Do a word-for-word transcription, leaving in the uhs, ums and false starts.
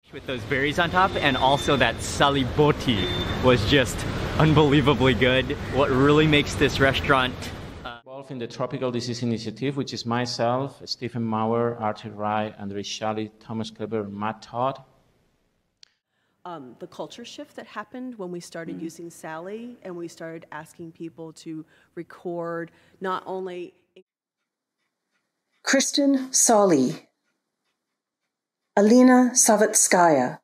With those berries on top, and also that SalI boti was just unbelievably good. What really makes this restaurant uh... involved in the Tropical Disease Initiative, which is myself, Stephen Maurer, Arthur Rai, Andre Shally, Thomas Kleber, and Matt Todd. Um, the culture shift that happened when we started mm-hmm. using SalI and we started asking people to record not only Kristen SalI, Alina Savitskaya,